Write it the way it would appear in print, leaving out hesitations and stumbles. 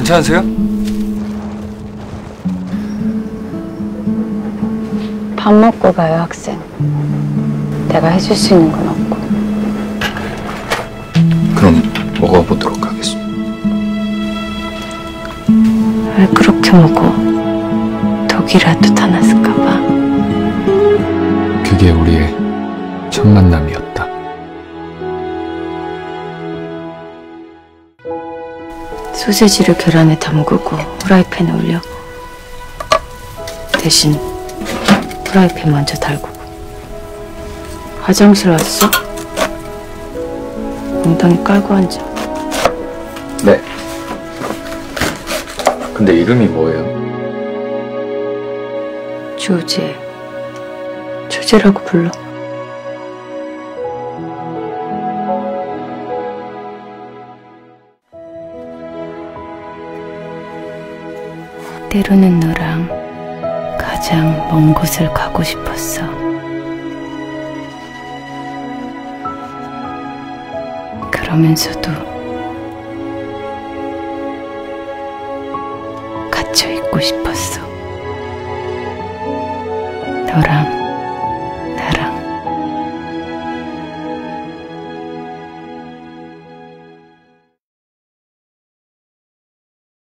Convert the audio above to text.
괜찮으세요? 밥 먹고 가요, 학생. 내가 해줄 수 있는 건 없고. 그럼 먹어보도록 하겠습니다. 왜 그렇게 먹어? 독이라도 다 났을까 봐. 그게 우리의 첫 만남이었다. 소세지를 계란에 담그고 후라이팬에 올려. 대신 후라이팬 먼저 달구고. 화장실 왔어? 엉덩이 깔고 앉아. 네. 근데 이름이 뭐예요? 조제. 조제라고 불러. 때로는 너랑 가장 먼 곳을 가고 싶었어. 그러면서도 갇혀 있고 싶었어. 너랑